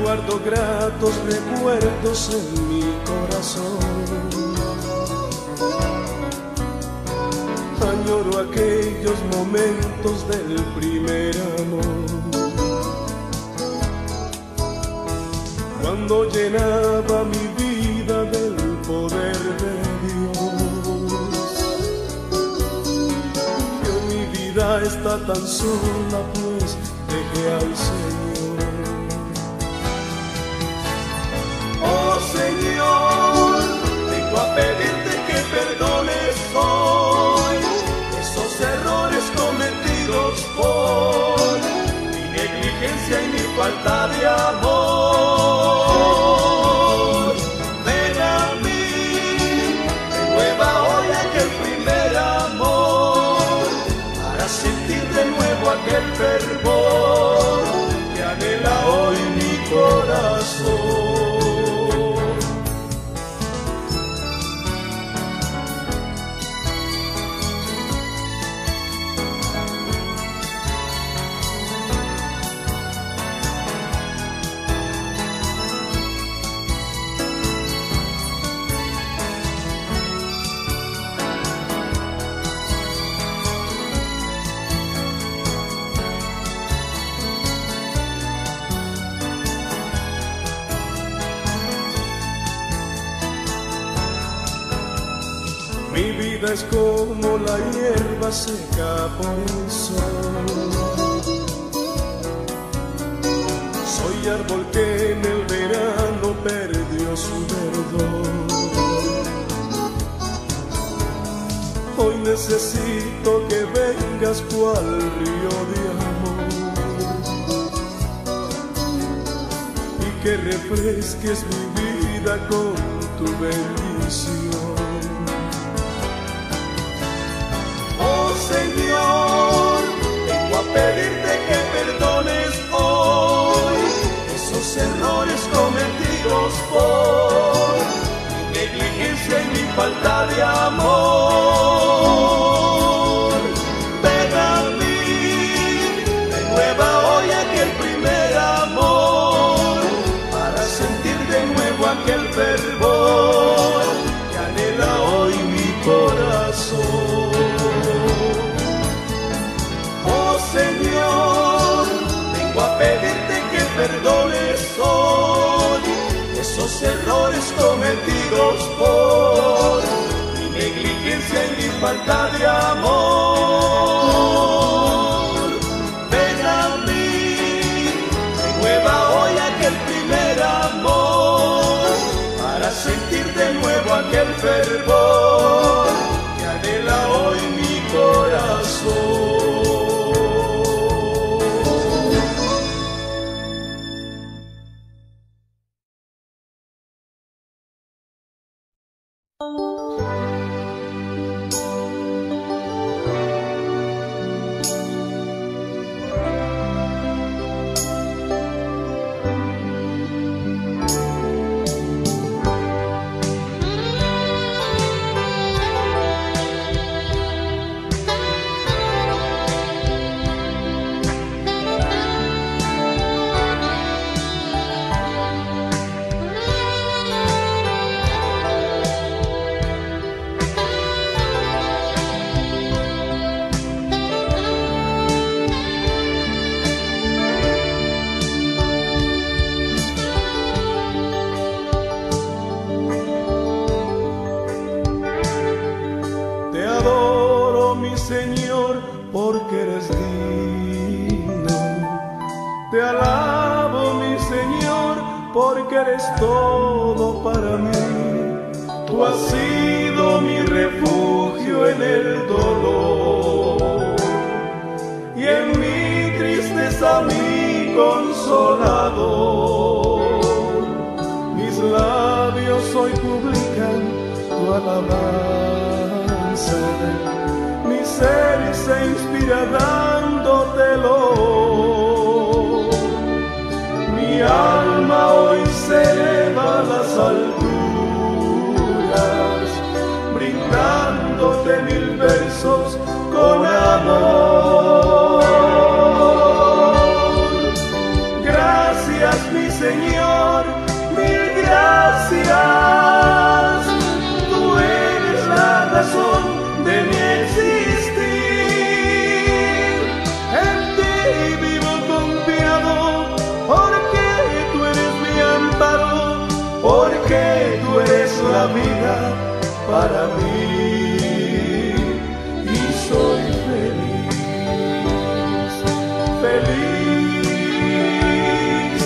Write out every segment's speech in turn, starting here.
guardo gratos recuerdos en mi corazón. Añoro aquellos momentos del primer amor, cuando llenaba mi vida del poder de Dios. Que mi vida está tan sola, pues dejé al Señor. Oh Señor, vengo a pedirte que perdones hoy esos errores cometidos por mi negligencia y mi falta de amor. Ven a mí, renueva hoy aquel primer amor, para sentir de nuevo aquel fervor que anhela hoy mi corazón. Mi vida es como la hierba seca por el sol. Soy árbol que en el verano perdió su verdor. Hoy necesito que vengas cual río de amor y que refresques mi vida con tu bendición. Señor, vengo a pedirte que perdones hoy esos errores cometidos por mi negligencia y mi falta de amor. Ven a mí, renueva hoy aquel primer amor, para sentir de nuevo aquel fervor que anhela hoy mi corazón. Señor, vengo a pedirte que perdones hoy esos errores cometidos por mi negligencia y mi falta de amor. Ven a mí, renueva hoy aquel primer amor, para sentir de nuevo aquel fervor que anhela hoy mi corazón. Señor, porque eres digno. Te alabo, mi Señor, porque eres todo para mí. Tú has sido mi refugio en el dolor y en mi tristeza mi consolador. Mis labios hoy publican tu alabanza, mi ser se inspira dándotelo. Mi alma hoy se eleva a las alturas, brindándote mil versos con amor. Gracias, mi Señor, para mí y soy feliz, feliz,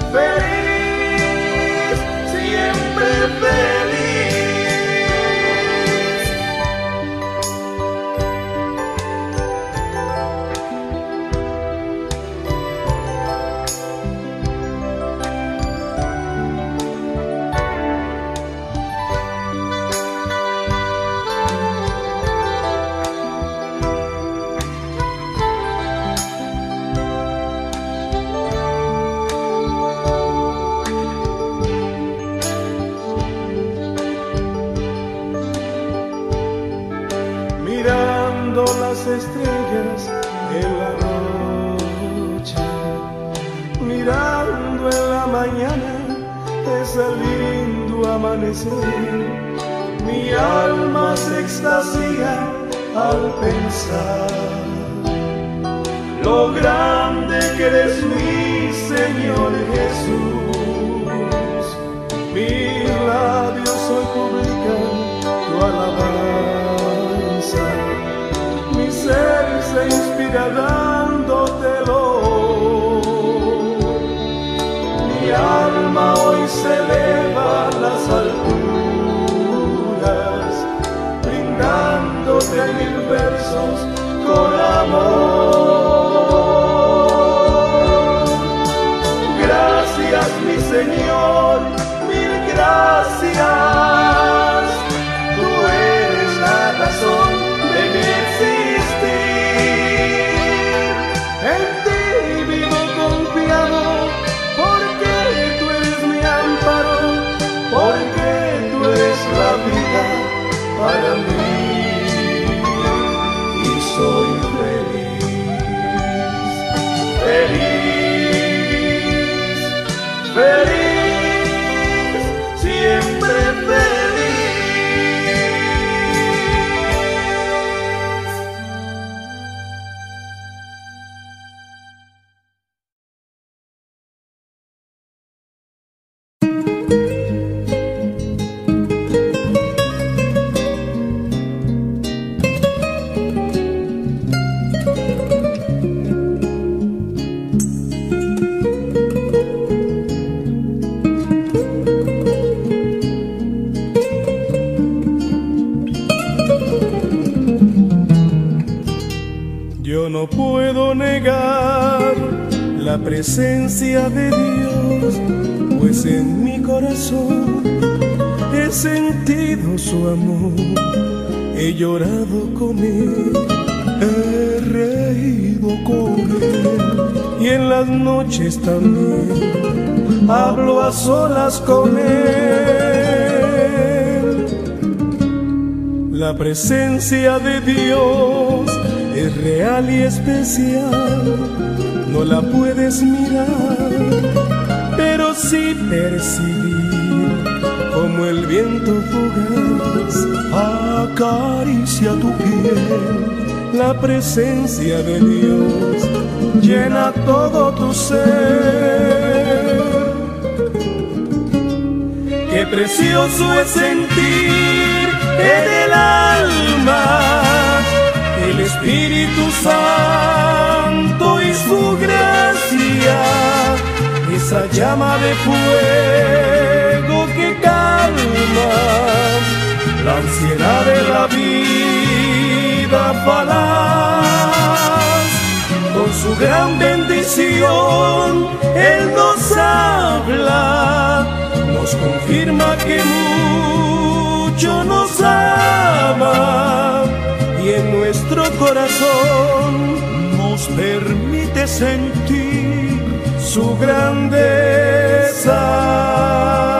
feliz, siempre feliz. Mirando las estrellas en la noche, mirando en la mañana ese lindo amanecer, mi alma se extasia al pensar lo grande que eres, mi Señor Jesús. Mis labios hoy publican tu alabanza, mi ser se inspira dándotelo, mi alma hoy se eleva a las alturas, brindándote mil versos con amor. Gracias, mi Señor, mil gracias, tú eres la razón de mi existir. En ti vivo confiado, porque tú eres mi amparo, porque tú eres la vida para mí y soy feliz, feliz, feliz, siempre feliz. Yo no puedo negar la presencia de Dios, pues en mi corazón he sentido su amor, he llorado con Él, he reído con Él, y en las noches también hablo a solas con Él. La presencia de Dios es real y especial, no la puedes mirar, pero sí percibir como el viento fugaz acaricia tu piel. La presencia de Dios llena todo tu ser. Qué precioso es sentir en el alma el Espíritu Santo y su gracia, esa llama de fuego que calma la ansiedad de la vida falaz. Con su gran bendición Él nos habla, nos confirma que mucho nos ama, y en nuestro corazón nos permite sentir su grandeza.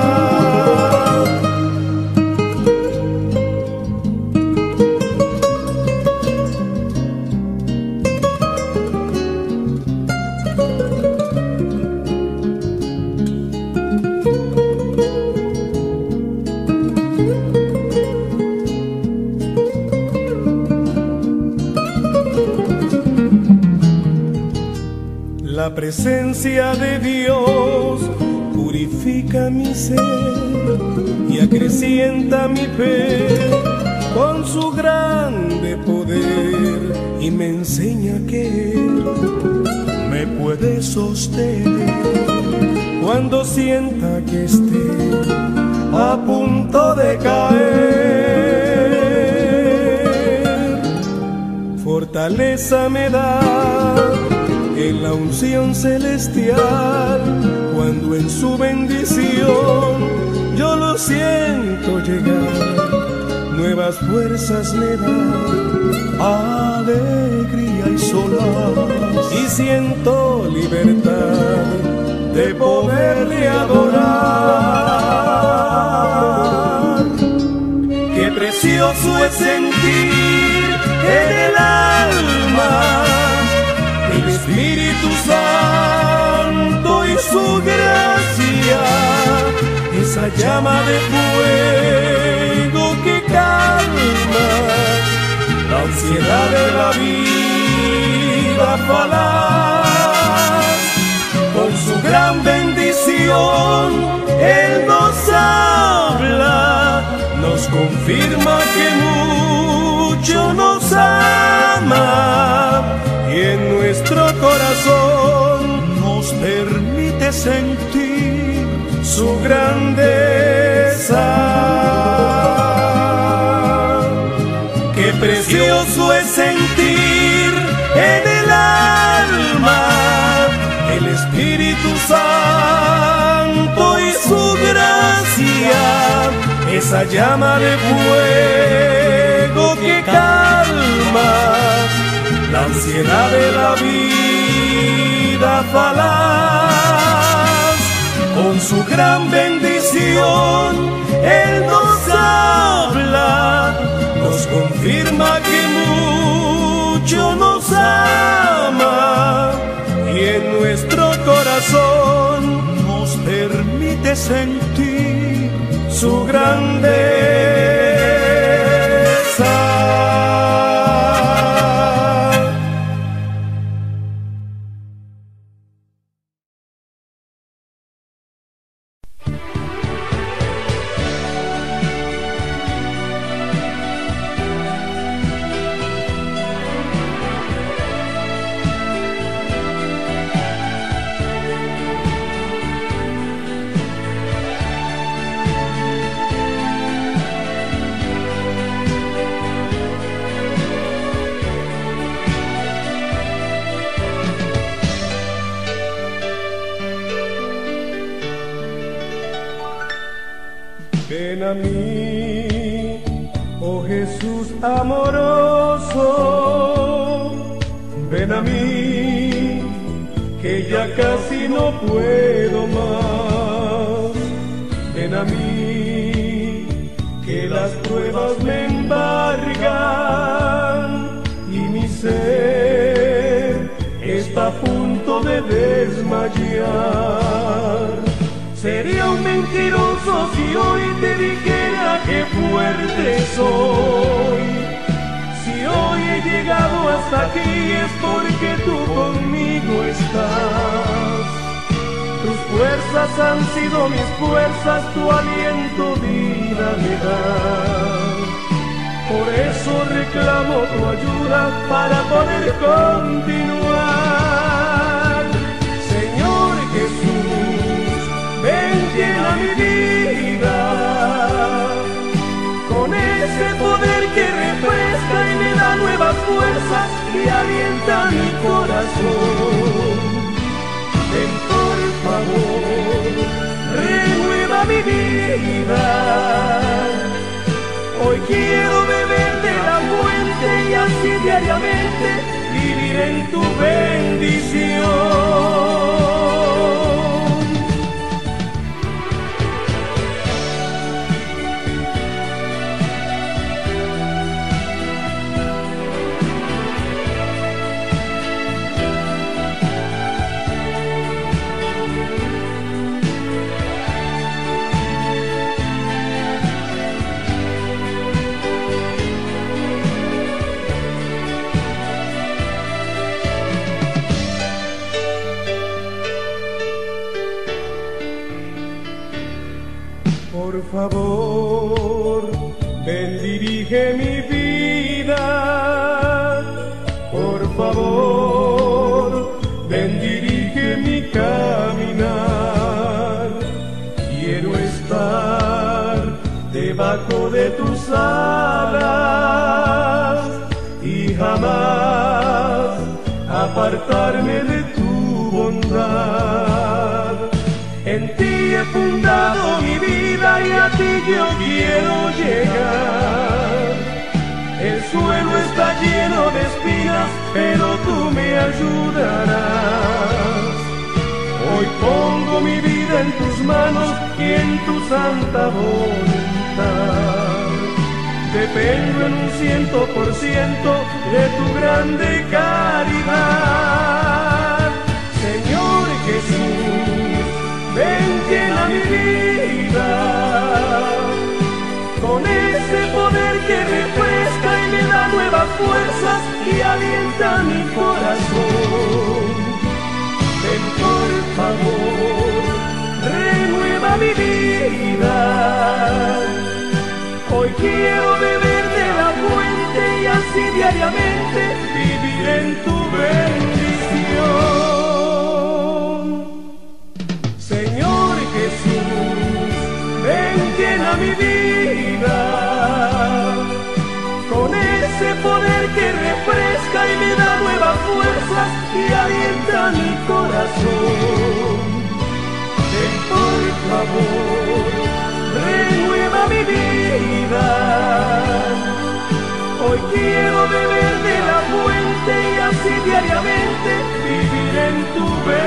La presencia de Dios purifica mi ser y y acrecienta mi fe con su grande poder y me enseña que Él me puede sostener cuando sienta que esté a punto de caer. Fortaleza me da en la unción celestial, cuando en su bendición yo lo siento llegar. Nuevas fuerzas me dan, alegría y solaz, y siento libertad de poderle adorar. Qué precioso es sentir en el alma el Espíritu Santo y su gracia, esa llama de fuego que calma la ansiedad de la vida falaz. Con su gran bendición Él nos habla, nos confirma que mucho nos ama y en nuestro corazón nos permite sentir su grandeza. Qué precioso es sentir en el alma el Espíritu Santo y su gracia, esa llama de fuego que calma la ansiedad de la vida falaz. Con su gran bendición Él nos habla, nos confirma que mucho nos ama y en nuestro corazón nos permite sentir su grandeza. Ven a mí, oh Jesús amoroso, ven a mí, que ya casi no puedo más. Ven a mí, que las pruebas me embargan y mi ser está a punto de desmayar. Sería un mentiroso si hoy te dijera que fuerte soy. Si hoy he llegado hasta aquí es porque tú conmigo estás. Tus fuerzas han sido mis fuerzas, tu aliento vida me da. Por eso reclamo tu ayuda para poder continuar. Señor Jesús, ven, llena mi vida con ese poder que refresca y me da nuevas fuerzas y alienta mi corazón. Ven, por favor, renueva mi vida. Hoy quiero beber de la fuente y así diariamente vivir en tu bendición. Por favor, dirige mi vida. Por favor, ven, dirige mi caminar. Quiero estar debajo de tus alas y jamás apartarme de tu bondad. En ti he fundado mi vida y a ti yo quiero llegar. El suelo está lleno de espinas, pero tú me ayudarás. Hoy pongo mi vida en tus manos y en tu santa voluntad. Dependo en un 100% de tu grande caridad. Señor Jesús, ven, llena mi vida con ese poder que refresca y me da nuevas fuerzas y alienta mi corazón. Ven, por favor, renueva mi vida. Hoy quiero beber de la fuente y así diariamente vivir en tu bendición. Señor Jesús, ven, llena mi vida con ese poder que refresca y me da nuevas fuerzas y alienta mi corazón. Ven, por favor, renueva mi vida. Hoy quiero beber de la fuente y así diariamente vivir en tu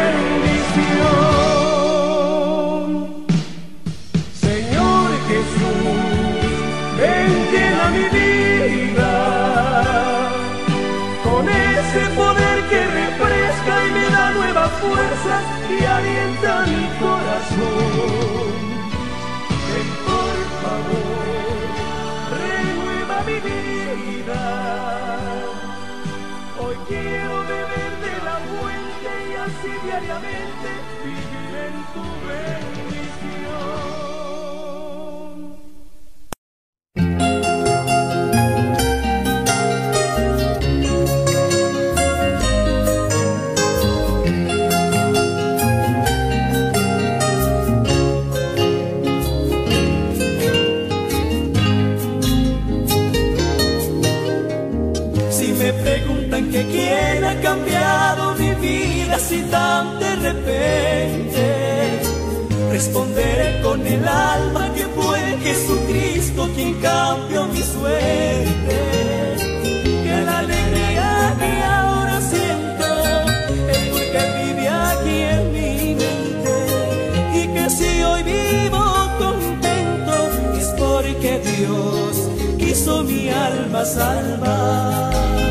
bendición. Señor Jesús, ven, llena mi vida con ese poder que refresca y me da nuevas fuerzas y alienta mi corazón. Ven, por favor, renueva mi vida. Hoy quiero beber de la fuente y así diariamente vivir en tu bendición. Que quién ha cambiado mi vida así tan de repente, responderé con el alma que fue Jesucristo quien cambió mi suerte. Que la alegría que ahora siento es porque Él vive aquí en mi mente, y que si hoy vivo contento es porque Dios quiso mi alma salvar.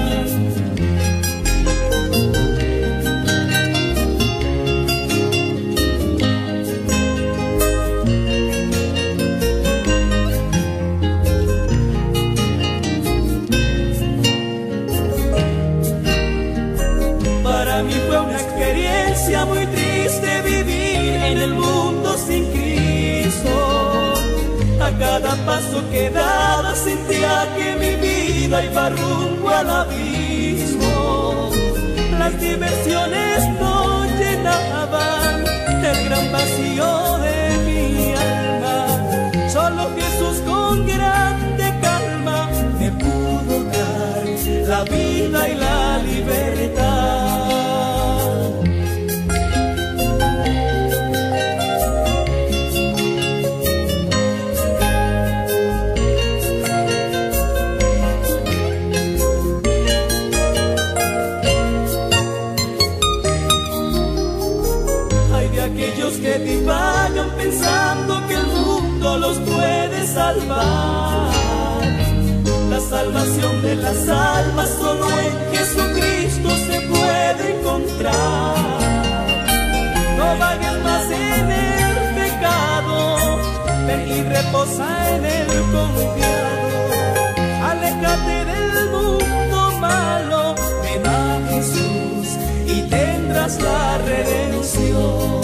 Muy triste vivir en el mundo sin Cristo. A cada paso que daba sentía que mi vida iba rumbo al abismo. Las diversiones no llenaban el gran vacío de mi alma. Solo Jesús con grande calma me pudo dar la vida y la libertad. Que divagan pensando que el mundo los puede salvar. La salvación de las almas solo en Jesucristo se puede encontrar. No vayas más en el pecado, ven y reposa en el confiado. Aléjate del mundo malo, ven a Jesús y tendrás la redención.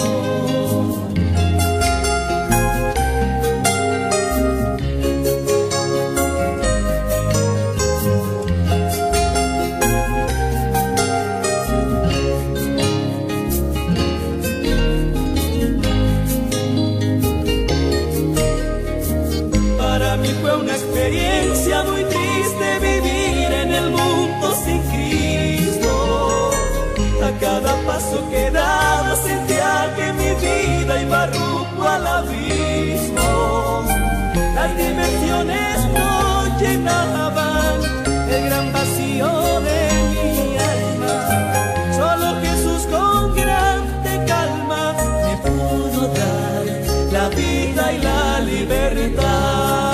quedado sentía que mi vida iba rumbo al abismo. Las dimensiones no llenaban el gran vacío de mi alma. Solo Jesús con grande calma me pudo dar la vida y la libertad.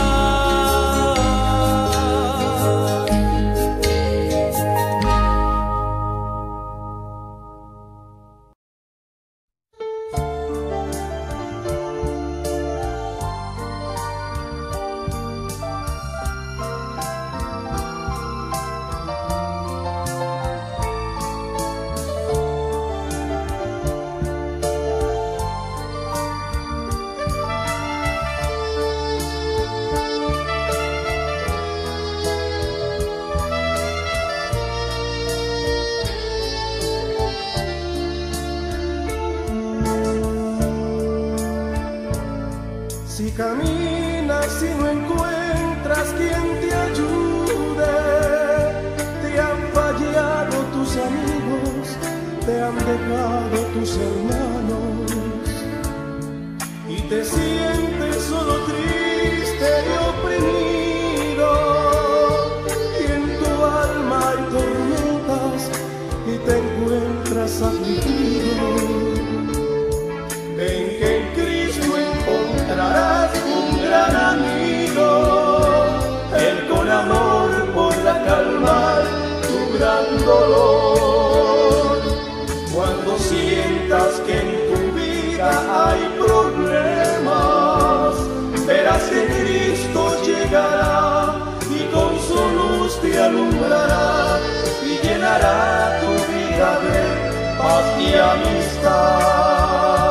Si caminas y no encuentras quien te ayude, te han fallado tus amigos, te han dejado tus hermanos, y te sientes solo triste y oprimido, y en tu alma hay tormentas y te encuentras afligido. Ven que en Cristo encontrarás un gran amigo, Él con amor podrá calmar tu gran dolor. Cuando sientas que en tu vida hay problemas, verás que Cristo llegará y con su luz te alumbrará y llenará tu vida de paz y amistad.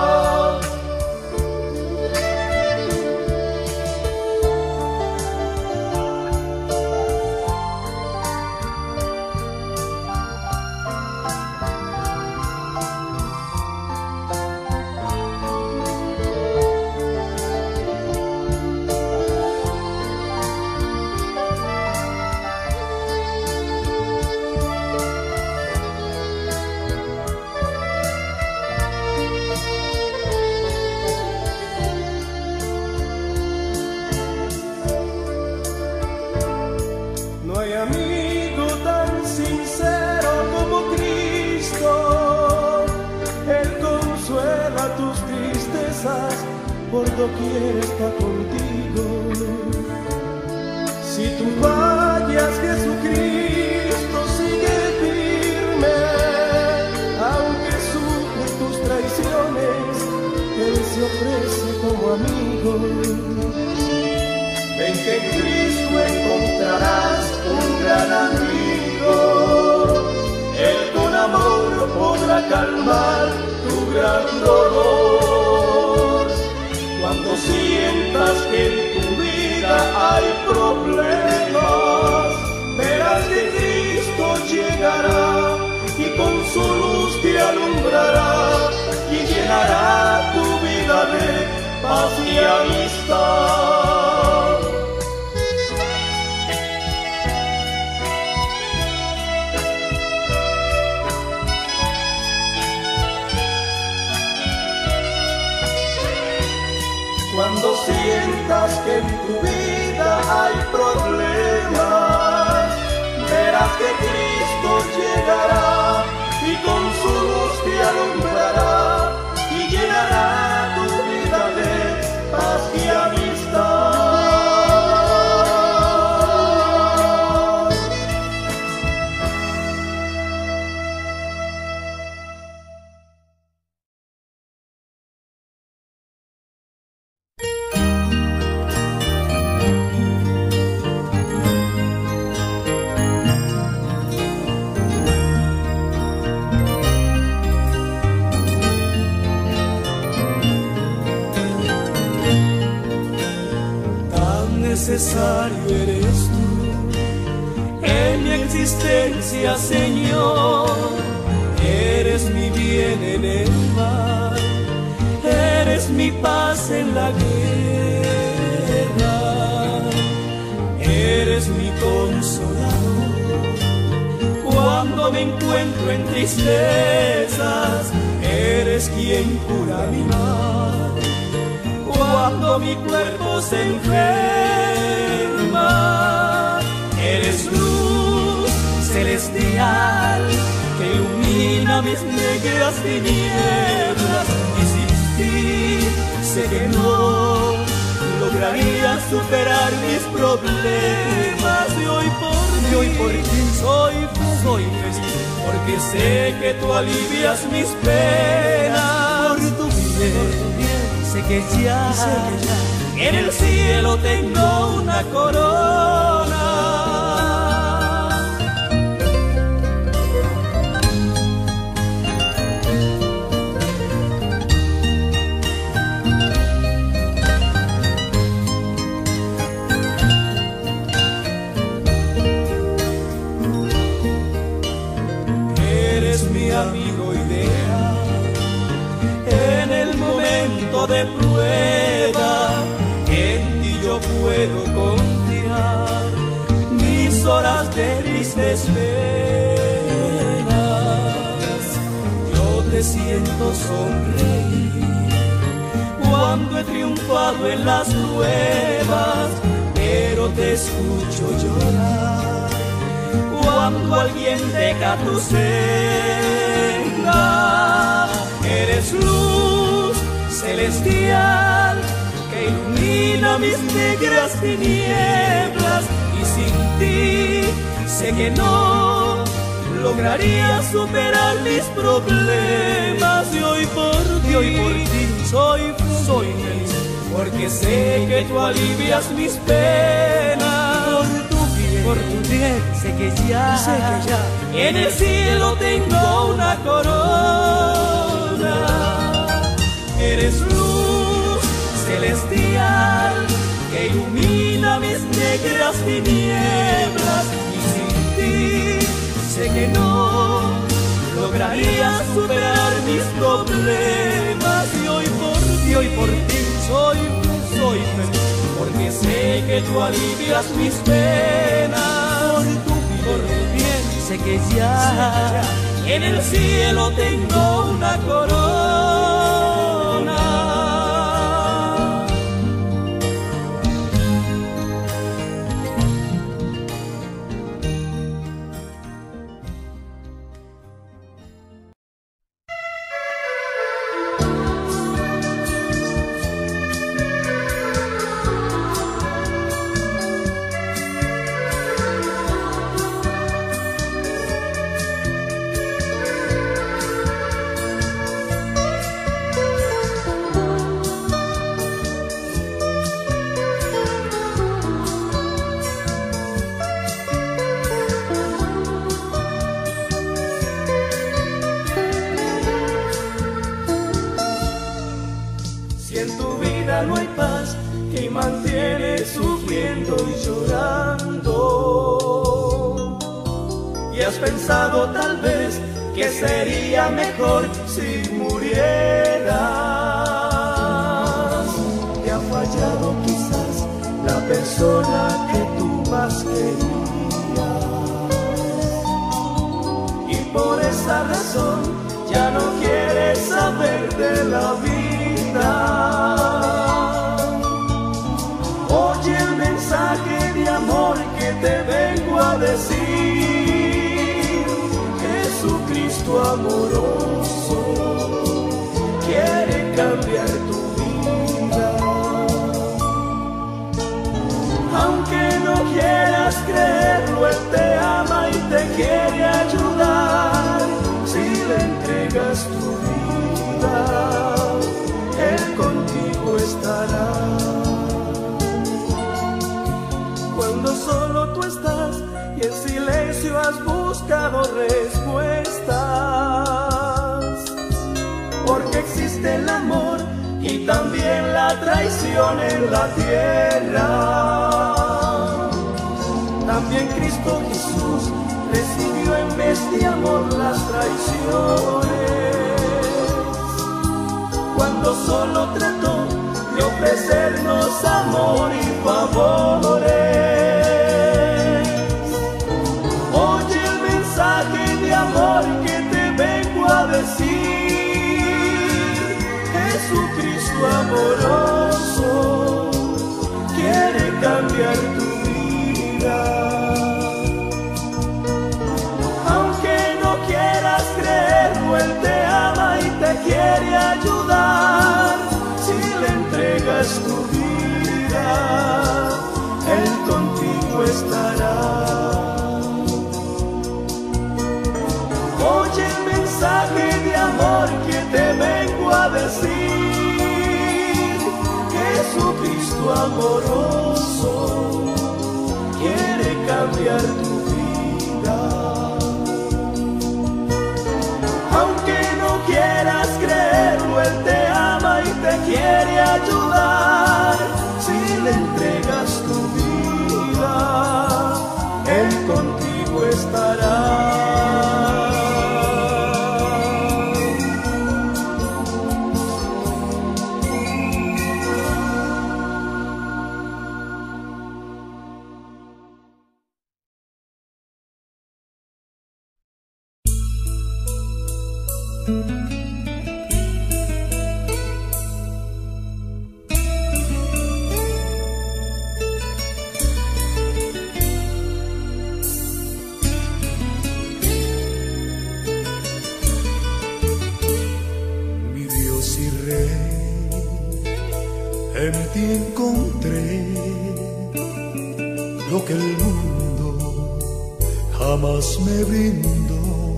No hay amigo tan sincero como Cristo, Él consuela tus tristezas, por doquier está contigo. Si tú fallas, Jesucristo sigue firme, aunque sufre tus traiciones, Él se ofrece como amigo. Ven que en Cristo encontrarás un gran amigo, Él con amor podrá calmar tu gran dolor. Cuando sientas que en tu vida hay problemas, verás que Cristo llegará y con su luz te alumbrará y llenará tu vida de paz y amistad. Cuando sientas que en tu vida hay problemas, verás que Cristo llegará y con su luz te alumbrará y llenará tu vida de paz y amistad. Necesario eres tú en mi existencia, Señor. Eres mi bien en el mal, eres mi paz en la guerra, eres mi consolador. Cuando me encuentro en tristezas, eres quien cura mi mal. Cuando mi cuerpo se enferma, eres luz celestial que ilumina mis negras tinieblas, y sin ti sé que no lograría superar mis problemas. Y hoy por ti soy feliz, porque sé que tú alivias mis penas. Por tu bien, sé que ya en el cielo tengo una corona. Amigo ideal, en el momento de prueba, en ti yo puedo confiar. Mis horas de tristes penas, yo te siento sonreír. Cuando he triunfado en las pruebas, pero te escucho llorar. Cuando alguien deja tu senda, eres luz celestial que ilumina mis negras tinieblas, y sin ti sé que no lograría superar mis problemas. Y hoy por ti soy feliz, porque sé que tú alivias mis penas. Por tu bien, sé que ya en el cielo tengo una corona. Eres luz celestial que ilumina mis negras tinieblas, y sin ti sé que no lograría superar mis problemas. Y hoy por ti soy feliz, porque sé que tú alivias mis penas. Por tu bien, sé que ya en el cielo tengo una corona. No hay paz, que mantiene sufriendo y llorando. Y has pensado tal vez que sería mejor si murieras. Te ha fallado quizás la persona que tú más querías, y por esa razón ya no quieres saber de la vida. Oye el mensaje de amor que te vengo a decir. Jesucristo amoroso quiere cambiar tu vida. Aunque no quieras creerlo, Él te ama y te quiere ayudar. Si le entregas tu vida, Él contigo estará. Cuando solo tú estás y en silencio has buscado respuestas, porque existe el amor y también la traición en la tierra. También Cristo Jesús recibió en vez de amor las traiciones, cuando solo trató de ofrecernos amor y favores. Oye el mensaje de amor que te vengo a decir. amoroso quiere cambiar tu vida. Aunque no quieras creerlo, Él te ama y te quiere ayudar. Si le entregas tu vida, Él contigo estará. Oye el mensaje de amor que te vengo a decir. Jesucristo amoroso quiere cambiar tu vida. Aunque no quieras creerlo, Él te ama y te quiere ayudar. Si le entregas tu vida, Él contigo estará. Mi Dios y Rey, en ti encontré lo que el mundo jamás me brindó.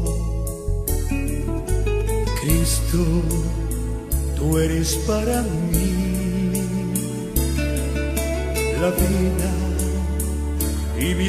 Cristo, tú eres para mí la vida y mi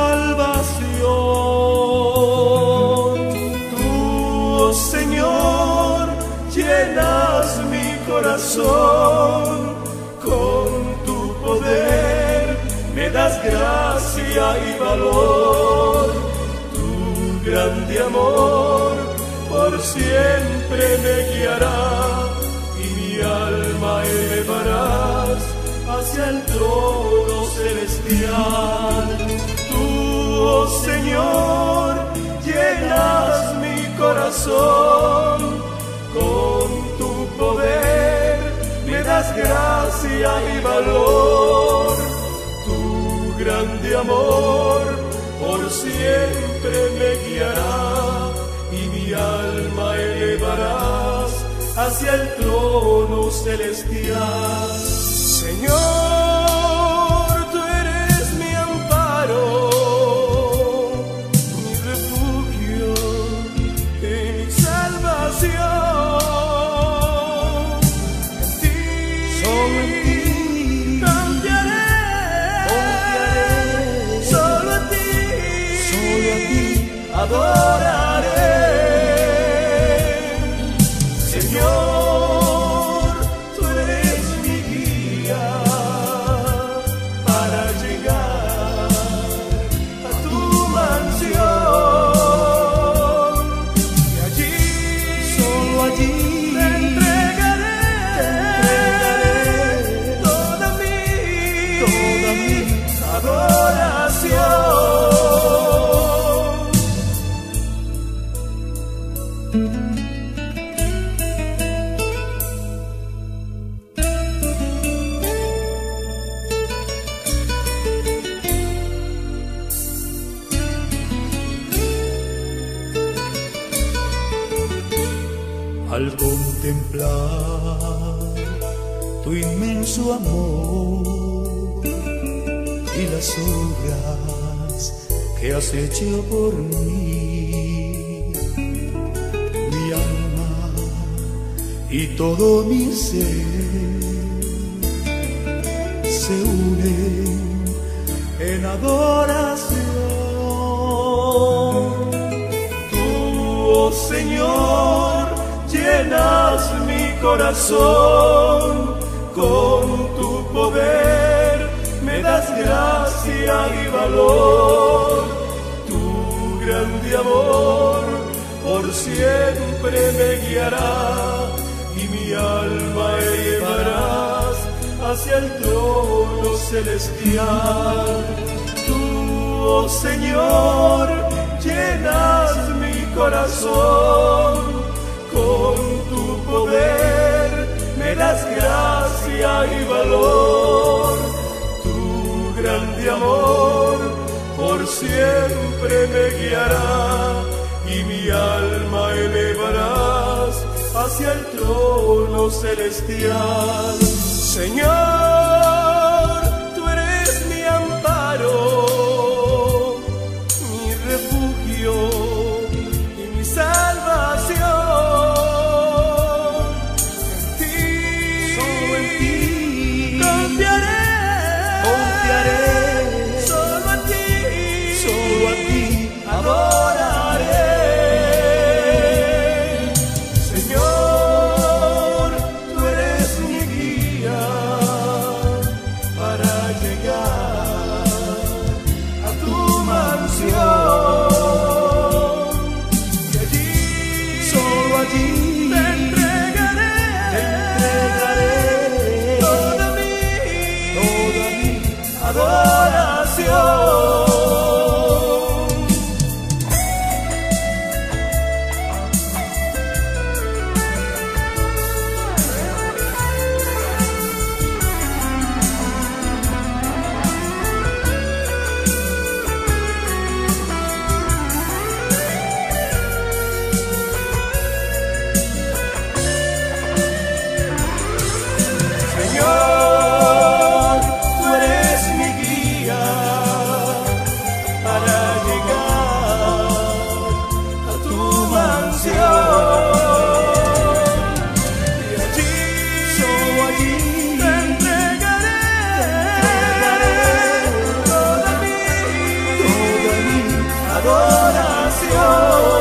salvación. Tú, oh Señor, llenas mi corazón con tu poder, me das gracia y valor. Tu grande amor por siempre me guiará y mi alma elevarás hacia el trono celestial. Tú, oh Señor, llenas mi corazón con tu poder, me das gracia y valor. Tu grande amor por siempre me guiará y mi alma elevarás hacia el trono celestial. Señor, tú eres mi amparo, mi refugio y mi salvación. En ti, solo en ti, confiaré, solo a ti adoraré. Señor, tú eres mi guía para llegar a tu mansión. Y allí, solo allí, te entregaré toda mi adoración. Al contemplar tu inmenso amor y las obras que has hecho por mí, mi alma y todo mi ser se unen en adoración. Tú, oh Señor, llenas mi corazón con tu poder, me das gracia y valor. Tu grande amor por siempre me guiará y mi alma elevarás hacia el trono celestial. Tú, oh Señor, llenas mi corazón con tu poder, me das gracia de amor por siempre me guiará y mi alma elevarás hacia el trono celestial. Señor, tú eres mi amparo, mi refugio y mi salvación. En ti, solo en ti, confiaré, solo a ti adoraré. Señor, tú eres mi guía para llegar a tu mansión. Y allí, solo allí, te entregaré toda mi adoración. Señor, tú eres mi guía para llegar a tu mansión. Y allí, solo allí, te entregaré toda mi adoración.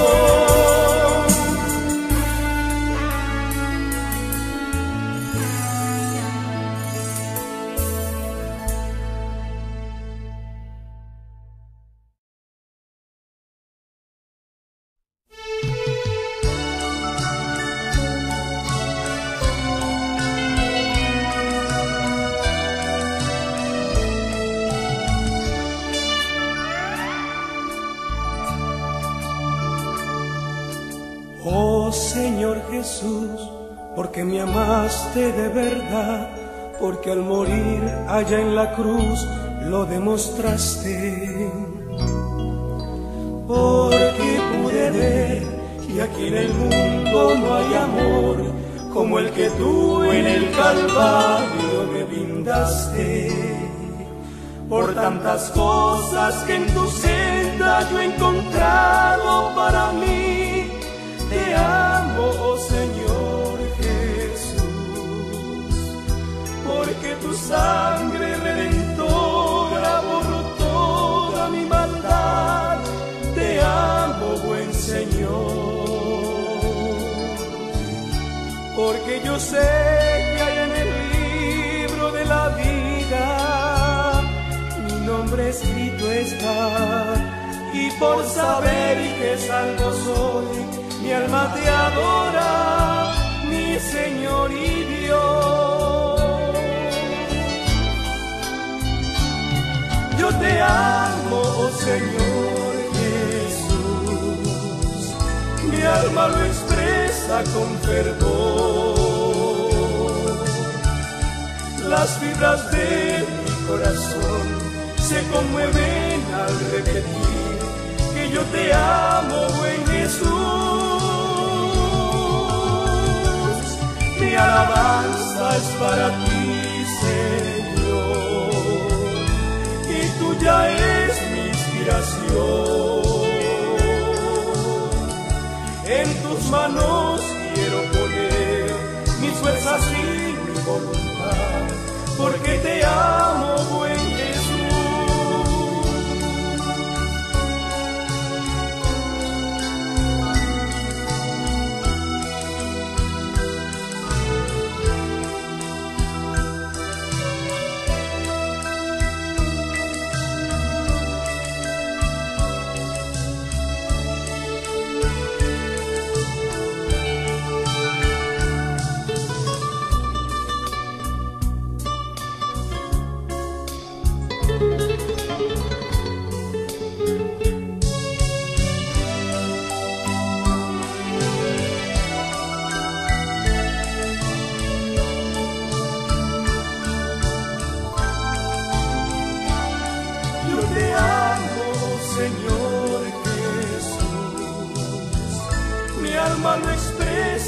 Oh Señor Jesús, porque me amaste de verdad, porque al morir allá en la cruz lo demostraste. Porque pude ver que aquí en el mundo no hay amor como el que tú en el Calvario me brindaste. Por tantas cosas que en tu senda yo he encontrado para mí, te amo, oh Señor Jesús, porque tu sangre redentora borró toda mi maldad. Te amo, buen Señor, porque yo sé que hay en el libro de la vida mi nombre escrito está, y por saber que salvo soy, mi alma te adora, mi Señor y Dios. Yo te amo, oh Señor Jesús, mi alma lo expresa con fervor. Las fibras de mi corazón se conmueven al repetir que yo te amo, buen Jesús. Mi alabanza es para ti, Señor, y tuya es mi inspiración. En tus manos quiero poner mis fuerzas y mi voluntad, porque te amo, buen Jesús.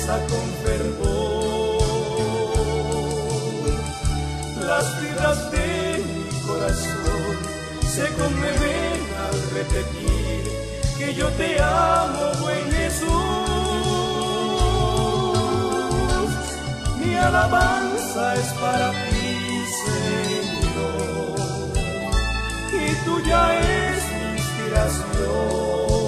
besa con fervor. Las fibras de mi corazón se conmueven al repetir que yo te amo, buen Jesús. Mi alabanza es para ti, Señor, y tuya es mi inspiración.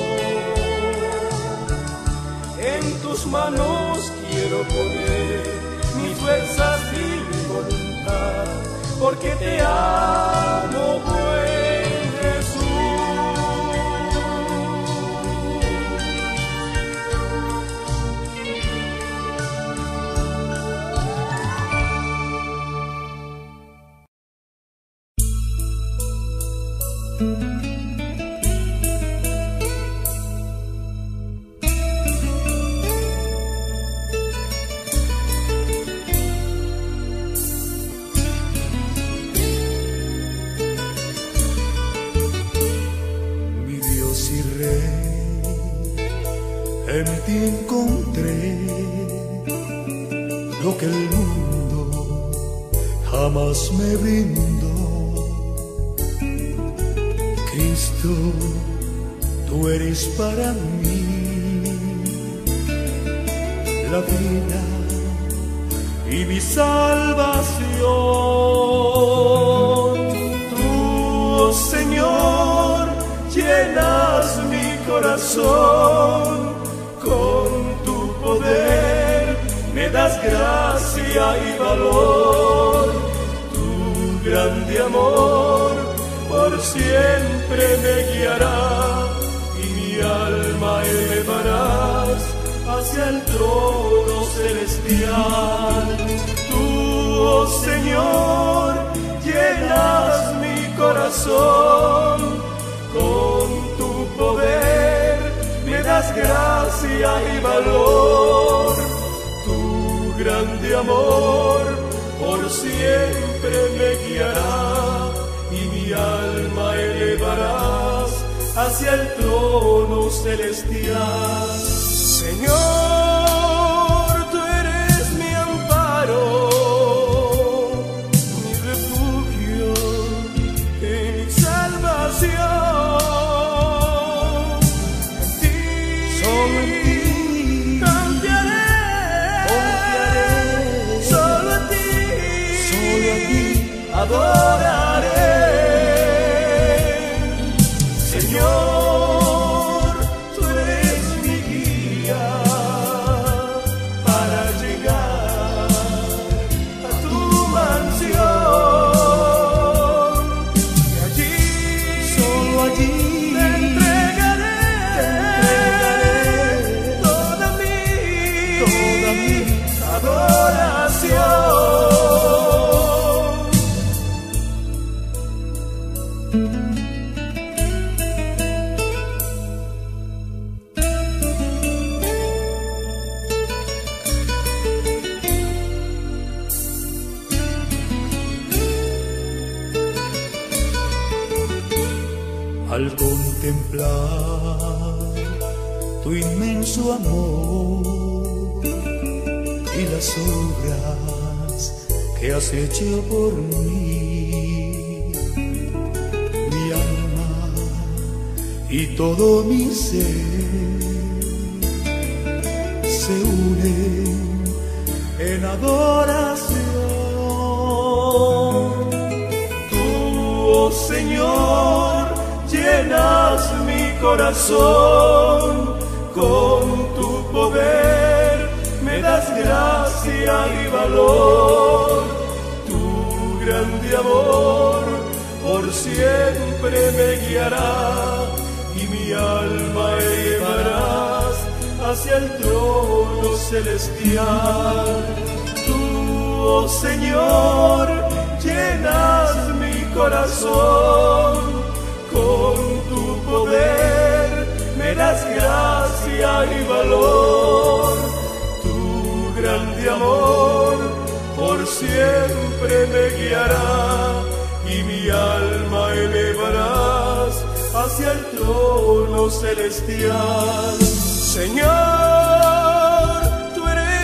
En tus manos quiero poner mis fuerzas y mi voluntad, porque te amo, buen Jesús. En ti encontré lo que el mundo jamás me brindó. Cristo, tú eres para mí la vida y mi salvación. Tú, oh Señor, llenas mi corazón con tu poder, me das gracia y valor. Tu grande amor por siempre me guiará y mi alma elevarás hacia el trono celestial. Tú, oh Señor, llenas mi corazón con tu poder, me das gracia y valor. Tu grande amor por siempre me guiará y mi alma elevarás hacia el trono celestial. Señor, tú eres mi amparo, mi refugio y mi salvación. Adoraré, Señor, tú eres mi guía para llegar a tu mansión. Y allí, solo allí, te entregaré toda mi adoración. Al contemplar tu inmenso amor y las obras que has hecho por mí, mi alma y todo mi ser se unen en adoración. Tú, oh Señor, llenas mi corazón con tu poder, me das gracia y valor. Tu grande amor por siempre me guiará y mi alma elevarás hacia el trono celestial. Tú, oh Señor, llenas mi corazón con tu poder, me das gracia y valor. Tu grande amor por siempre me guiará y mi alma elevarás hacia el trono celestial. Señor, tú eres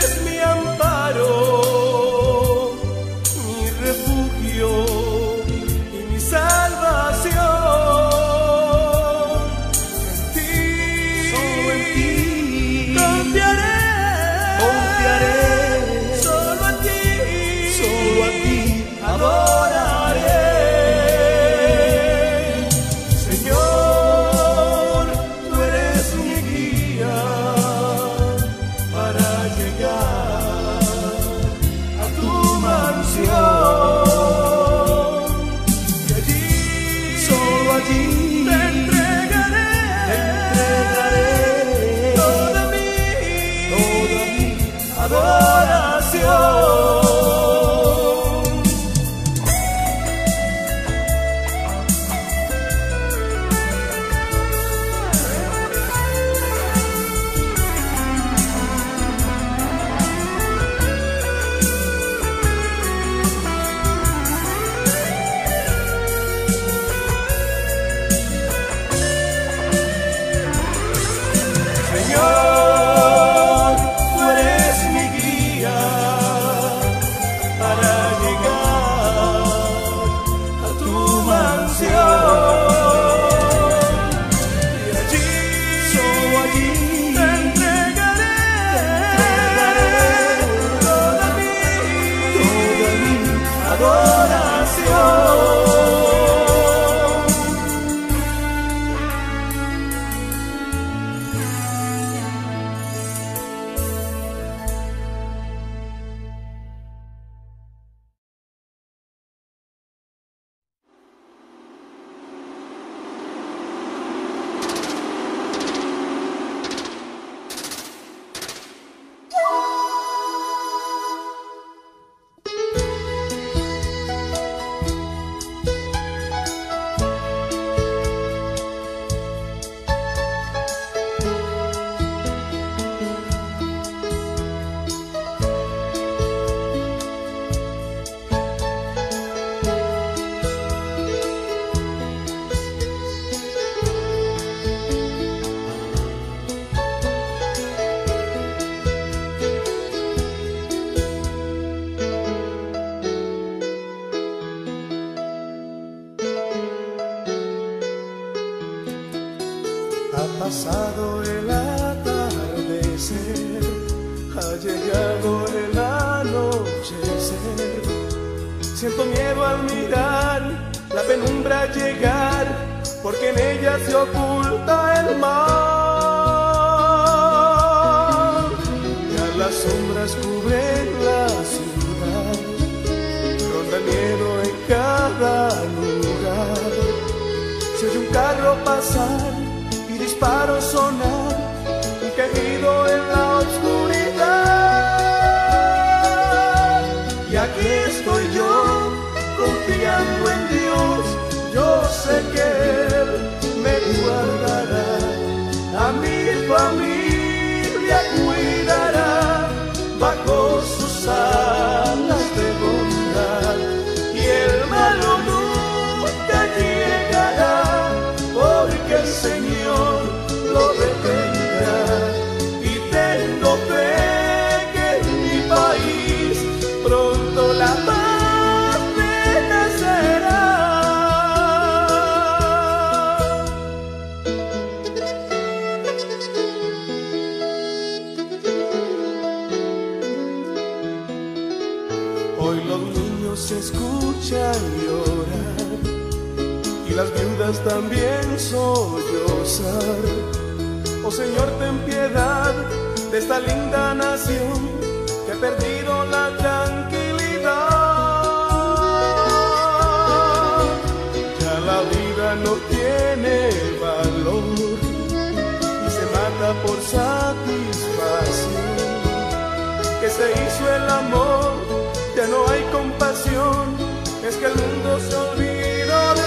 pasado el atardecer, ha llegado el anochecer. Siento miedo al mirar la penumbra llegar, porque en ella se oculta el mar. Ya las sombras cubren la ciudad, ronda el miedo en cada lugar. Se oye un carro pasar y disparos sonar, un quejido en la oscuridad. Y aquí estoy yo, confiando en Dios. Yo sé que Él me guardará, a mi familia cuidará, bajo sus alas de bondad. Y el malo nunca llegará, porque el Señor lo detendrá. Y tengo fe que en mi país pronto la paz renacerá. Hoy los niños se escuchan llorar y las viudas también sollozar. Oh Señor, ten piedad de esta linda nación que ha perdido la tranquilidad. Ya la vida no tiene valor y se mata por satisfacción. Que se hizo el amor, ya no hay compasión, es que el mundo se olvidó de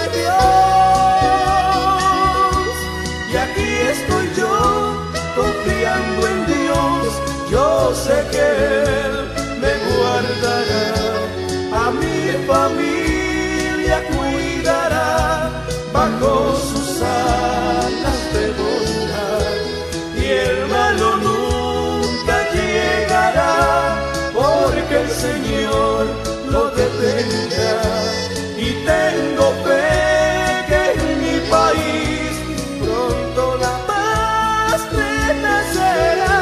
Dios. Y aquí estoy yo, confiando en Dios. Yo sé que Él me guardará, a mi familia cuidará, bajo sus alas de bondad. Y el malo nunca llegará, porque el Señor lo detendrá. Y tengo fe que en mi país pronto la paz renacerá.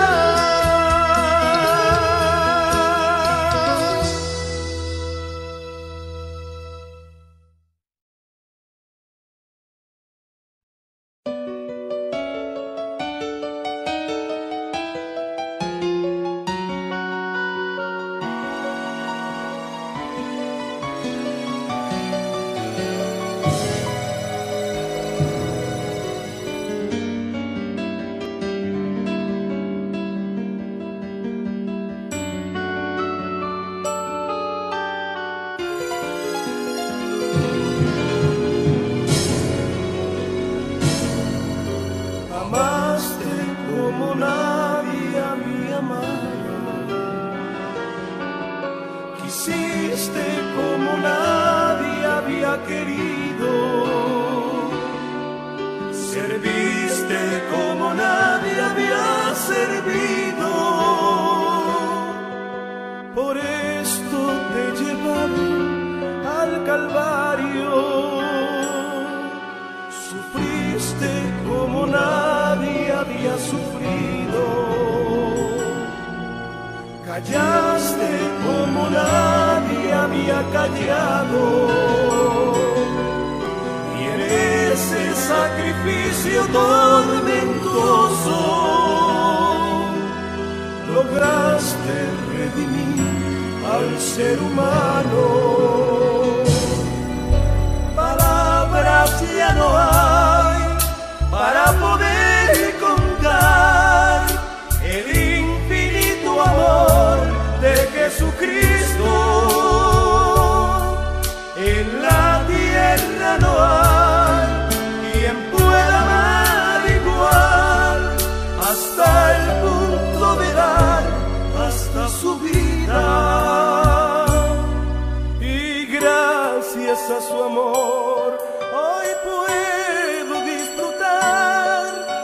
Amaste como nadie había amado, quisiste como nadie había querido, serviste como nadie había servido. Por esto te llevaron al Calvario, sufriste como nadie había sufrido, callaste como nadie había callado, y en ese sacrificio tormentoso lograste redimir al ser humano. Palabras ya no hay para poder contar el infinito amor de Jesucristo. En la tierra no hay quien pueda amar igual, hasta el punto de dar hasta su vida. Y gracias a su amor hoy puedo disfrutar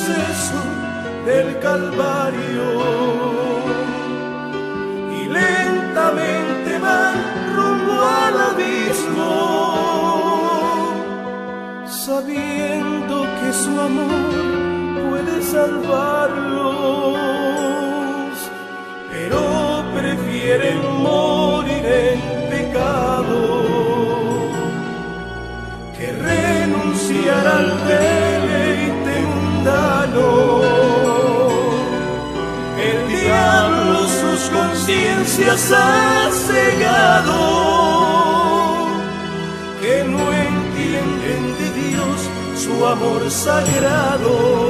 proceso del Calvario y lentamente van rumbo al abismo, sabiendo que su amor puede salvarlos, pero prefieren morir en pecado que renunciar al deleite mundano. El diablo sus conciencias ha cegado, que no entienden de Dios su amor sagrado.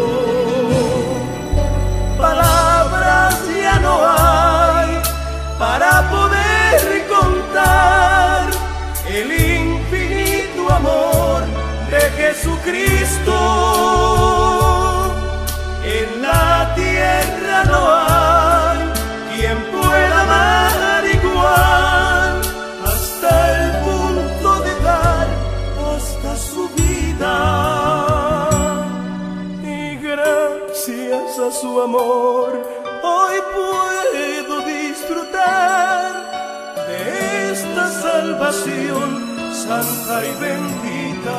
Palabras ya no hay para poder contar el infinito amor de Jesucristo. En la tierra no hay quien pueda amar igual, hasta el punto de dar hasta su vida. Y gracias a su amor hoy puedo disfrutar de esta salvación santa y bendita.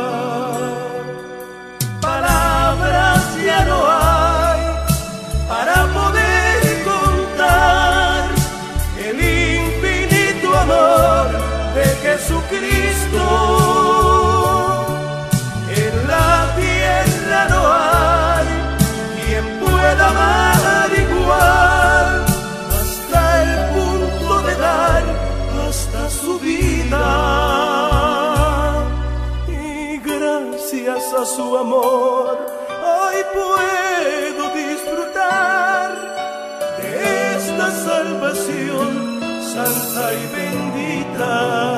Palabras ya no hay para poder contar el infinito amor de Jesucristo. En la tierra no hay quien pueda amar igual, hasta el punto de dar hasta su vida. Y gracias a su amor hoy puedo disfrutar de esta salvación santa y bendita.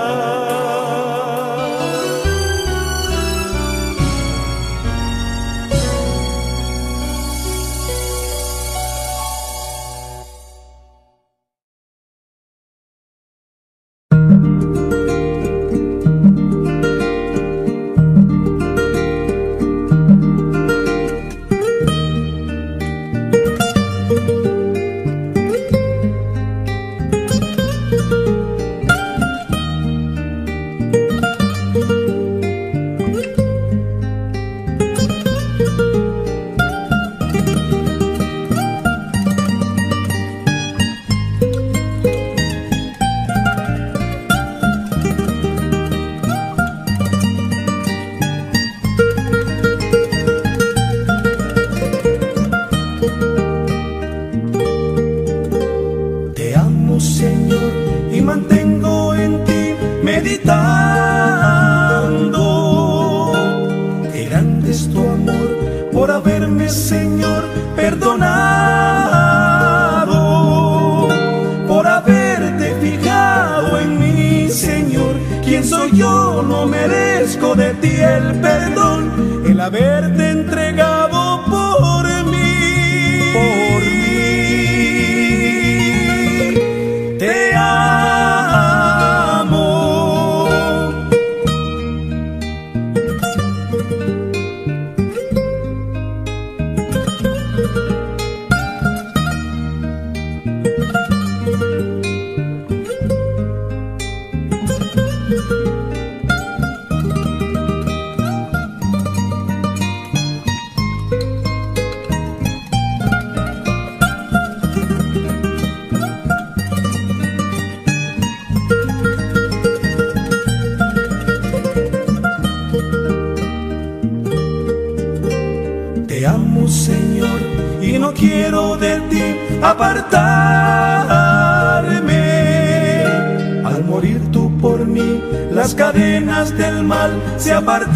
Las cadenas del mal se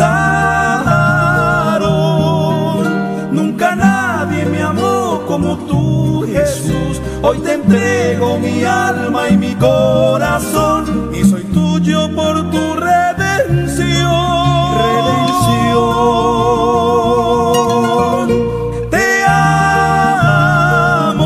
apartaron. Nunca nadie me amó como tú, Jesús. Hoy te entrego mi alma y mi corazón, y soy tuyo por tu redención. Te amo.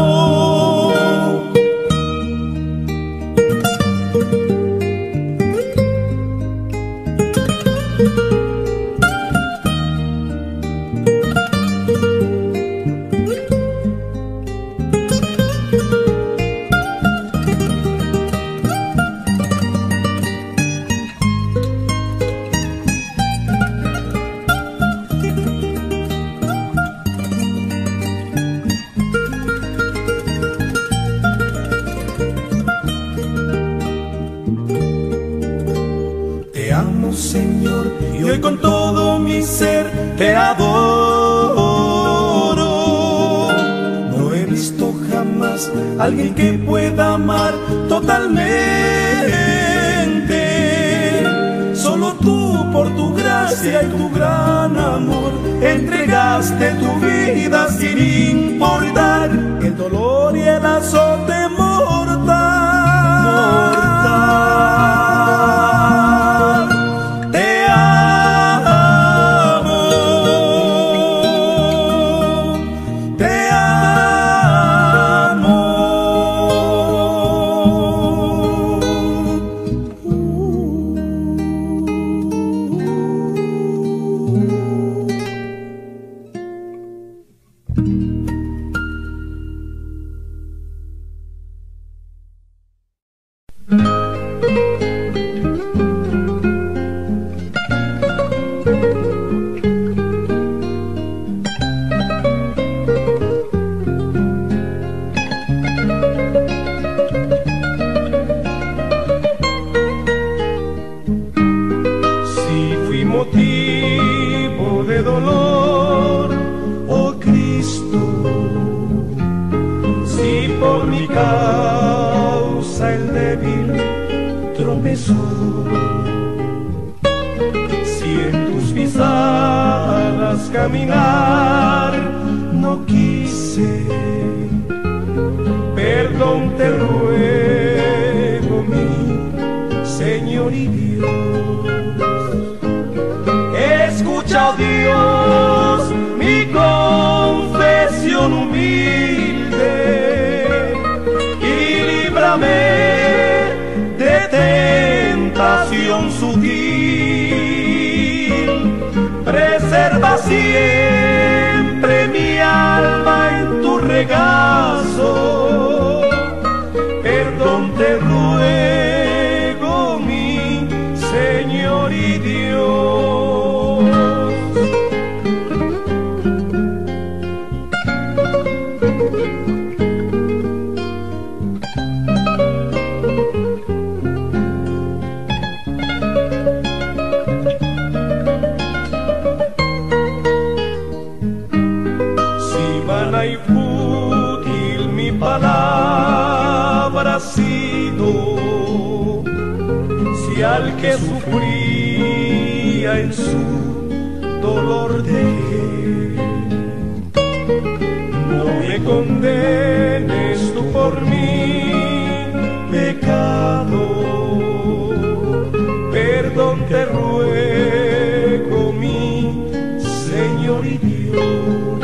con todo mi ser te adoro. No he visto jamás a alguien que pueda amar totalmente. Solo tú, por tu gracia y tu gran amor, entregaste tu vida sin importar el dolor y el azote mortal. Te amo, te amo. Si fui motivo de dolor, oh Cristo, si por mi causa el débil tropezó, si en tus pisadas caminar no quise, perdón te ruego, mi Señor y Dios. Escucha, oh Dios, mi confesión humilde y líbrame de tentación sutil. Preserva siempre mi alma en tu regazo. Perdón te ruego, mi Señor y Dios. Si vana y fútil mi palabra ha sido, si al que sufría en su dolor dejé, no me condenes tú por mi pecado. Perdón te ruego, mi Señor y Dios.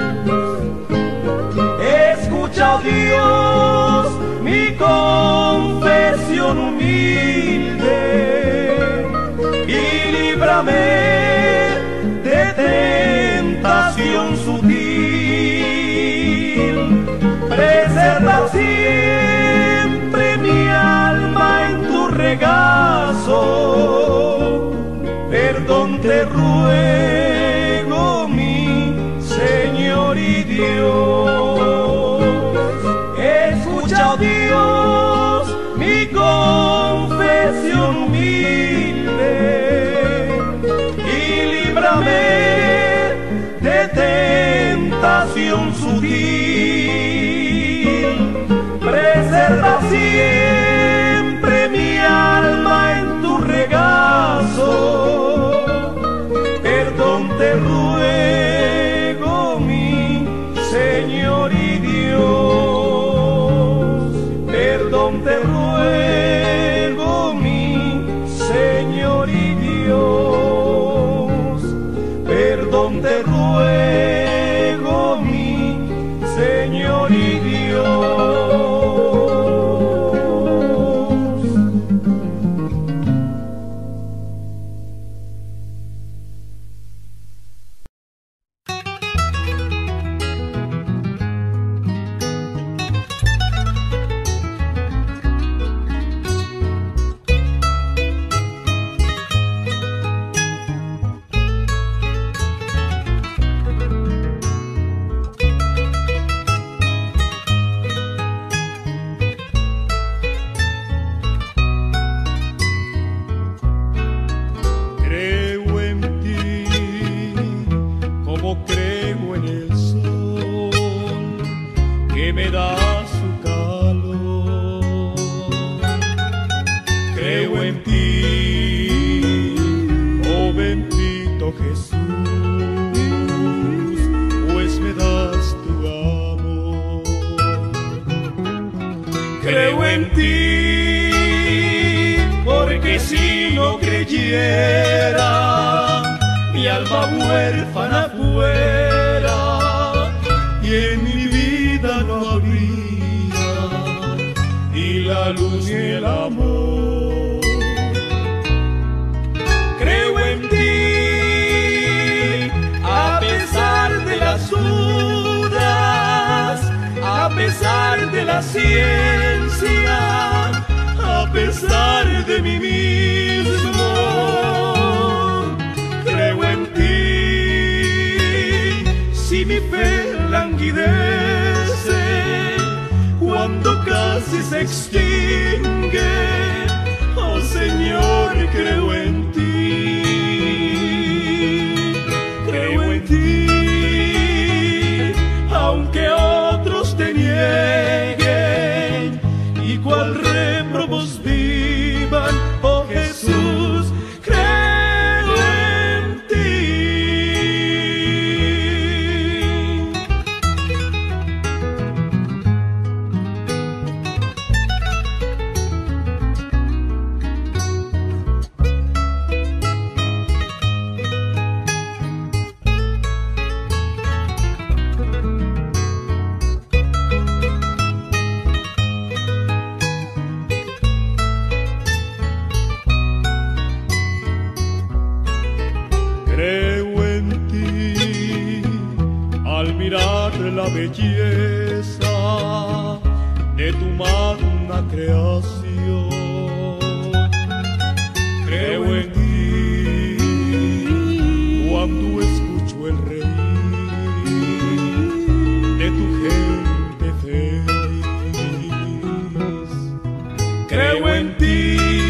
Escucha, oh Dios, mi confesión humilde y líbrame de tentación sutil. Preserva siempre mi alma en tu regazo. Perdón te ruego, mi Señor y Dios. Escucha, oh Dios, mi confesión humilde y líbrame de tentación sutil. Preserva siempre mi alma en tu regazo. Perdón te ruego, mi Señor y Dios. Perdón te ruego, mi Señor y Dios. Perdón te ruego, mi Señor y Dios. Jesús, pues me das tu amor. Creo en ti, porque si no creyera, mi alma huérfana fuera, y en mi vida no habría ni la luz ni el amor. Creo en ti, a pesar de las dudas, a pesar de la ciencia, a pesar de mí mismo. Creo en ti, si mi fe languidece, cuando casi se extingue, oh Señor, creo en ti. Creo en ti, aunque otros te nieguen y cual réprobos vivan, oh Jesús, creo en ti. La belleza de tu magna creación. Creo en ti cuando escucho el reír de tu gente feliz. Creo en ti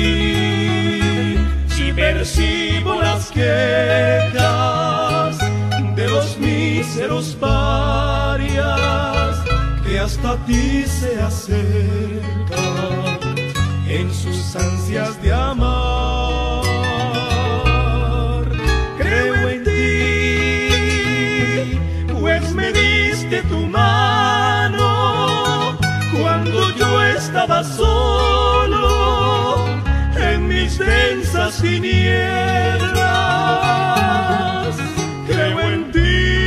si percibo las quejas de los míseros que hasta ti se acercan en sus ansias de amar. Creo en ti, pues me diste tu mano cuando yo estaba solo en mis densas tinieblas. Creo en ti,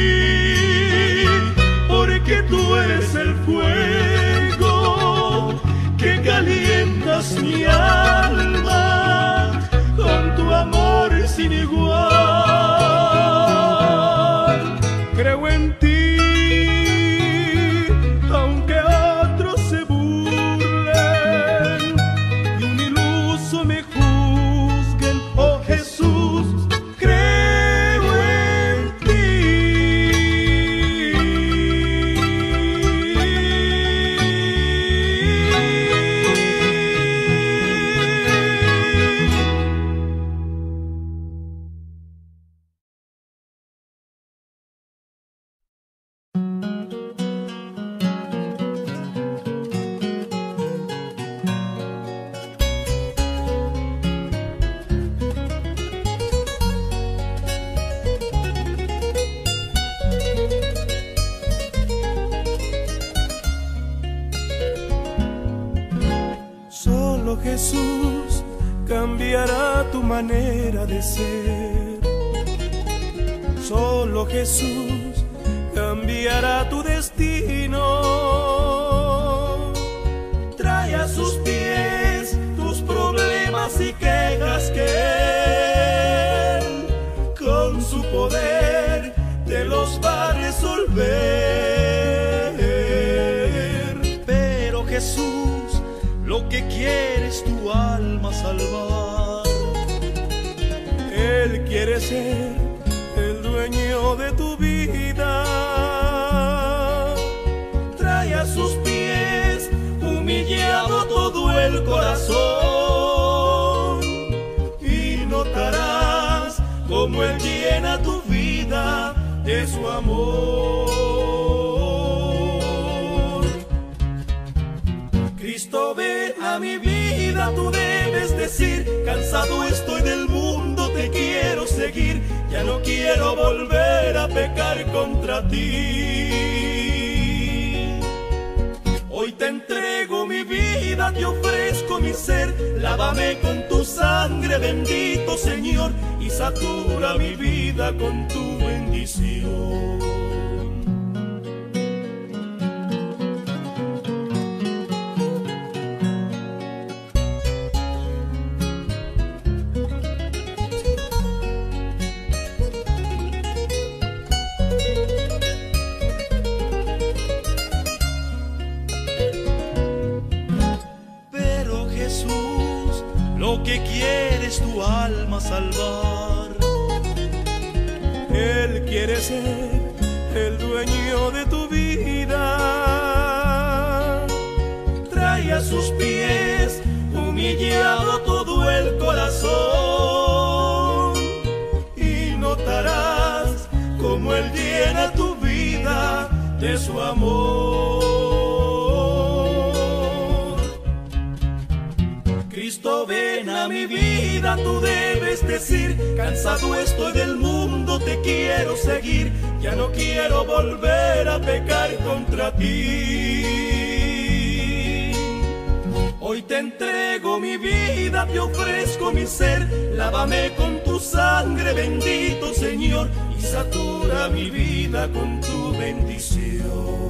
que tú eres el fuego que calientas mi alma con tu amor sin igual. Creo en ti, aunque otros se burlen y un iluso me juzguen, oh Jesús, creo en ti. Solo Jesús cambiará tu manera de ser. Solo Jesús cambiará tu destino. Trae a sus pies tus problemas y quejas que Él con su poder te los va a resolver. Pero Jesús lo que quiere es tu alma salvar. Él quiere ser el dueño de tu vida. Trae a sus pies humillado todo el corazón y notarás cómo Él llena tu vida de su amor. Cristo, ven a mi vida, tú debes decir, cansado estoy del mundo, te te quiero seguir, ya no quiero volver a pecar contra ti. Hoy te entrego mi vida, te ofrezco mi ser, lávame con tu sangre, bendito Señor, y satura mi vida con tu bendición. Que quieres tu alma salvar. Él quiere ser el dueño de tu vida. Trae a sus pies humillado todo el corazón y notarás cómo Él llena tu vida de su amor. Cristo, ven a mi vida, tú debes decir, cansado estoy del mundo, te quiero seguir, ya no quiero volver a pecar contra ti. Hoy te entrego mi vida, te ofrezco mi ser, lávame con tu sangre, bendito Señor, y satura mi vida con tu bendición.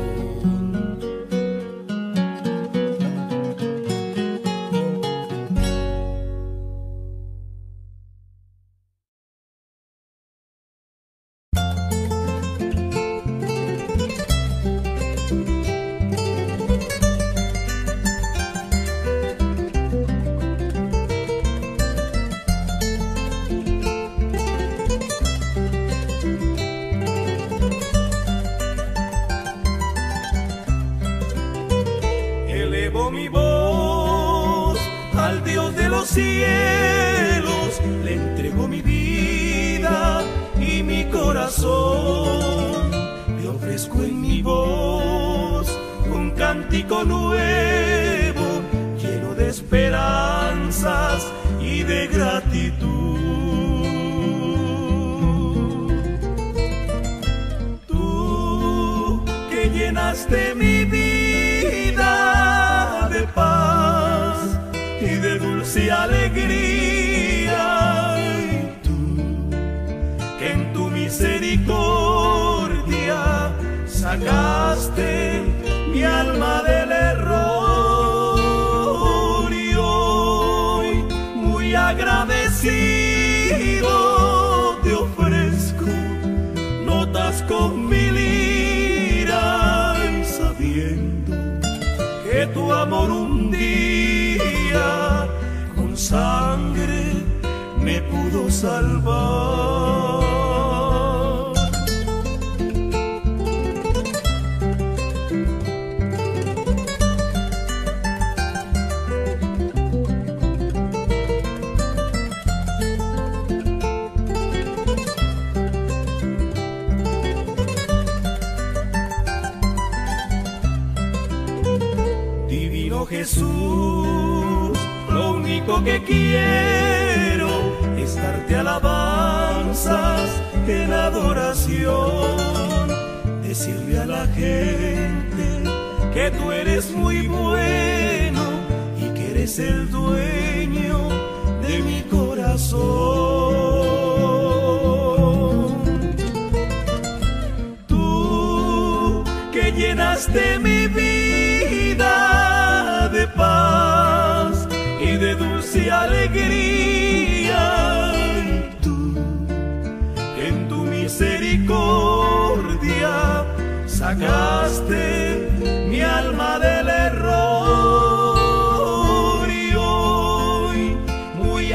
Mi voz al Dios de los cielos, le entrego mi vida y mi corazón. Te ofrezco en mi voz un cántico nuevo, lleno de esperanzas y de gratitud. Tú que llenaste mi vida de paz y de dulce alegría, y tú que en tu misericordia sacaste mi alma del error, y hoy muy agradecido te ofrezco notas con mi lira, y sabiendo que tu amor un día con sangre me pudo salvar. Jesús, lo único que quiero es darte alabanzas en adoración, decirle a la gente que tú eres muy bueno y que eres el dueño de mi corazón. Tú que llenaste mi vida de paz y de dulce alegría, y tú que en tu misericordia sacaste mi alma del error, y hoy muy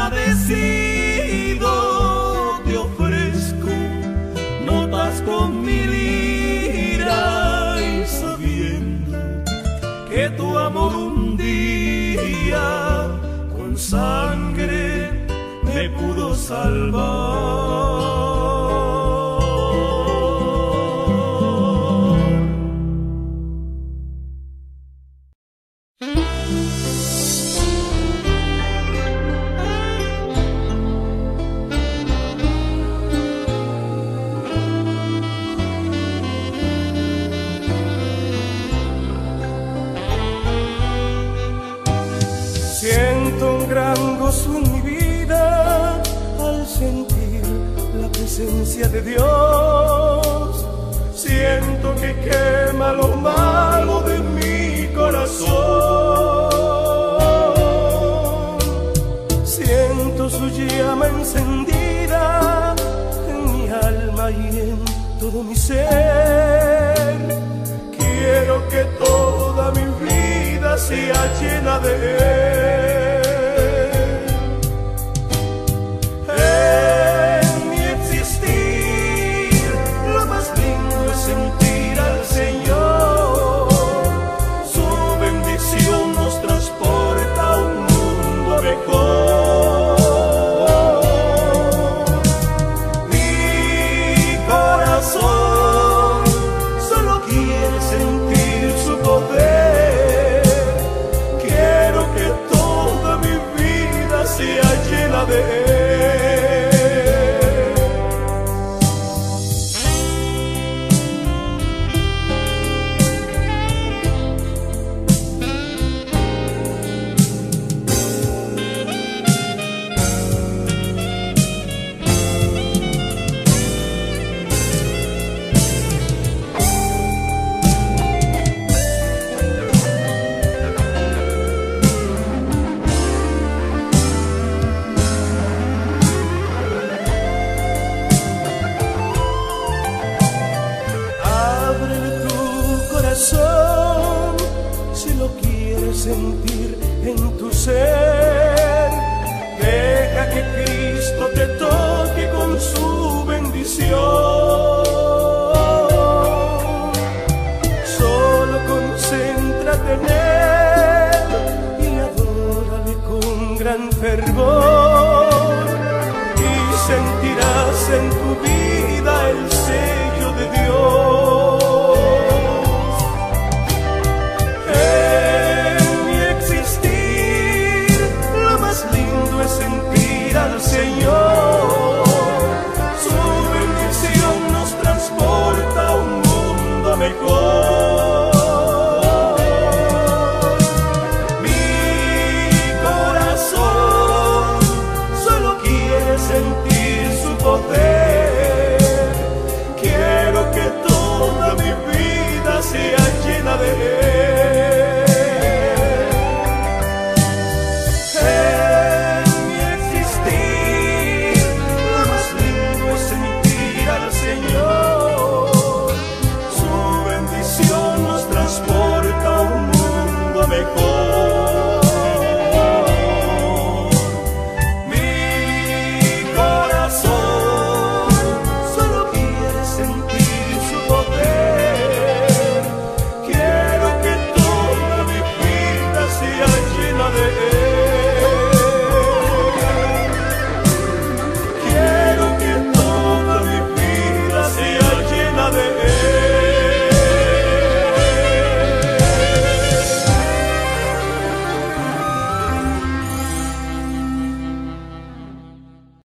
agradecido te ofrezco notas con mi lira, y sabiendo que tu amor un día con sangre me pudo salvar. presencia de Dios. Siento que quema lo malo de mi corazón. Siento su llama encendida en mi alma y en todo mi ser. Quiero que toda mi vida sea llena de Él.